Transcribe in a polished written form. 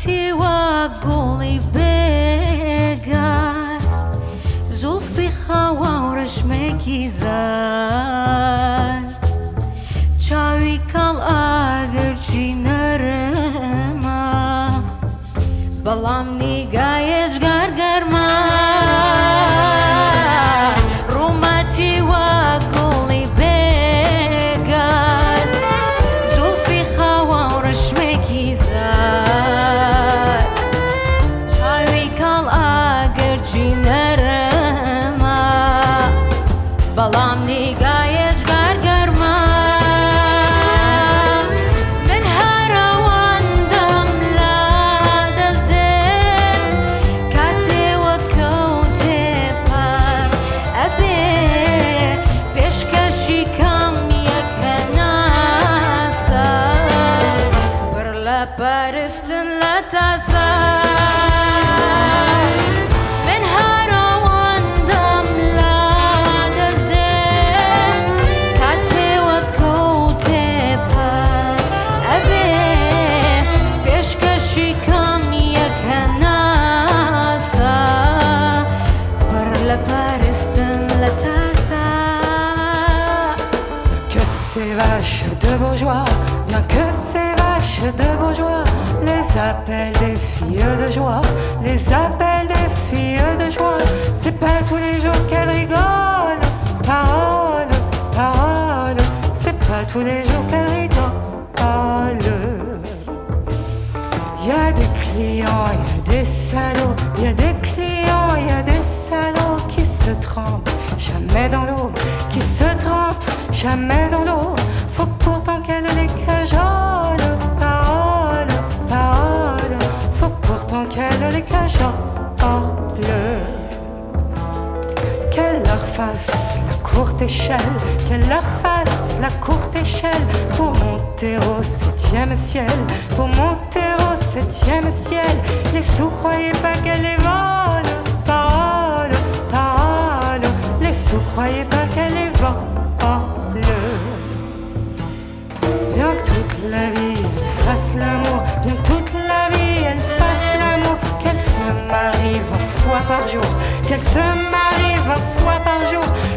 رمتي وقولي بقار زلفي خوا ورشمكي زار چاوی کاڵ ئاگرچی نەرمە بەڵام نیگایەش گەرگەرمە ڕوومەتی وە گوڵی بێگار زولفی خاوە و ڕەشمێکی زار چاوی کاڵ ئاگرچی نەرمە بەڵام نیگایەش گەرگەرمە پەرستن لە تاسار من هەرەوەندەم لە دەستێن کاتێوەت کەوتێ پەر ئەبێ پێشکەشی کەم یەکە ناسا بەر لە پەرستن لە تاسار Que c'est vache de vos joies, bien que c'est vache de vos joies, les appels des filles de joie, les appels des filles de joie, c'est pas tous les jours qu'elles rigolent, parole, parole, c'est pas tous les jours qu'elles rigolent. Y a des clients, y a des salauds, y a des clients, y a des salauds qui se trempent jamais dans l'eau, qui se trempent jamais dans l'eau. Faut pourtant qu'elle les cajole, parole, parole. Faut pourtant qu'elle les cajole. Qu'elle leur fasse la courte échelle, qu'elle leur fasse la courte échelle pour monter au 7e ciel, pour monter au 7e ciel. Les sous, croyez pas qu'elle les vole, parole, parole. Les sous, croyez pas qu'elle les vole. Bien que toute la vie elle fasse l'amour, bien que toute la vie elle fasse l'amour, qu'elle se marie 20 fois par jour, qu'elle se marie 20 fois par jour,